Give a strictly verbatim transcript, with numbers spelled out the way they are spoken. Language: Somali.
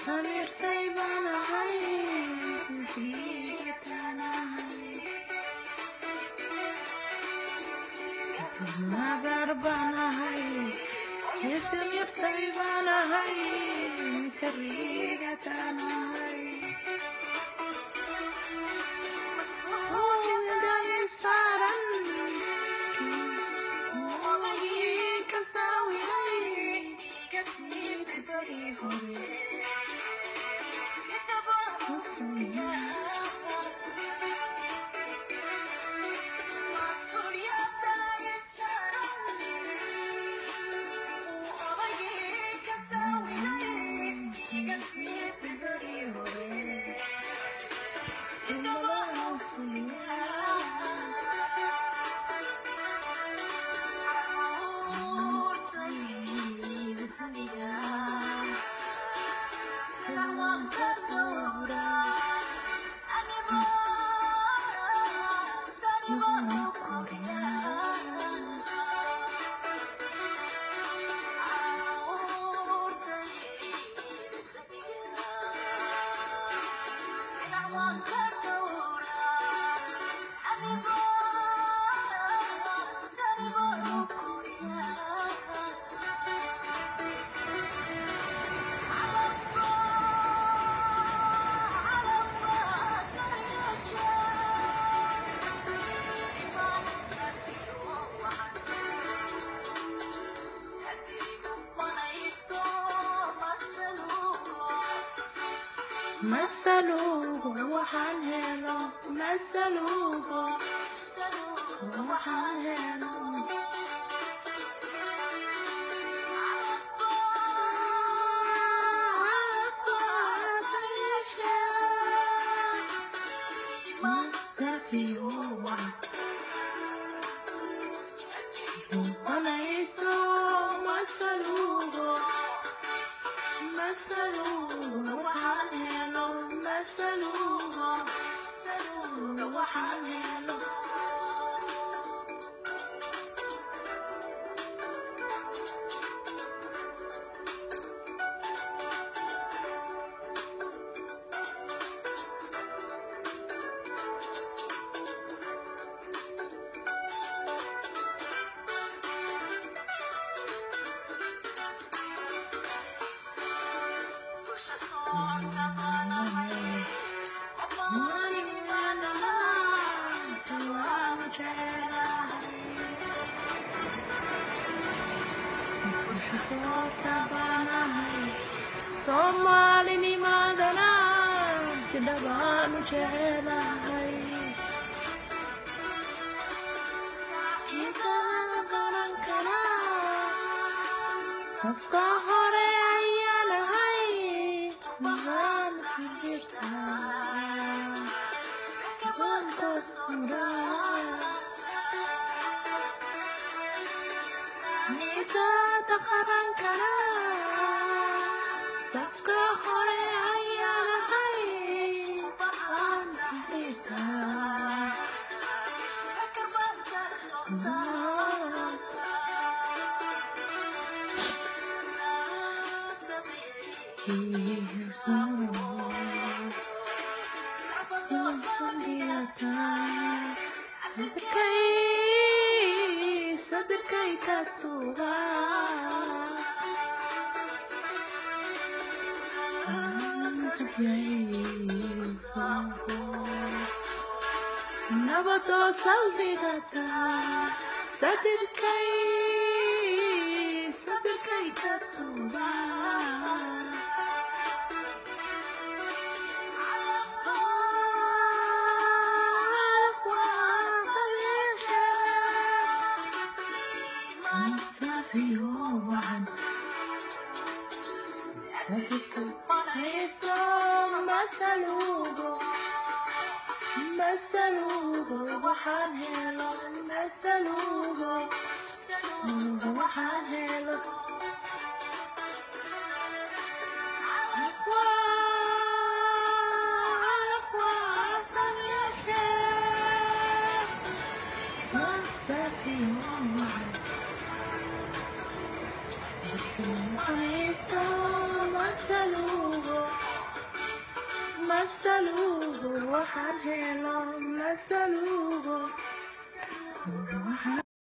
samirtay baan ahay jiitaan ahay nabar baan ahay samirtay baan ahay sariigataan ahay masalugo waxaan helo masalugo waxaan helo masafiyo wanaisto masalugo masalugo waxaan helo masalugo waxaan helo Soomaalinimadana sidabaan u jecelahay intaan qaran karaa qofka hore ayaan ahay maxaan sirtaa intaan qaran karaa safka hore ayaan ahay maxaan sirtaa sadkay ka tuuga nabadoo saldhigata sadkay sadkay ka tuuga masalugo masalugo waxaan helo masalugo waxaan helo masalugo masalugo waxaan helo masalugo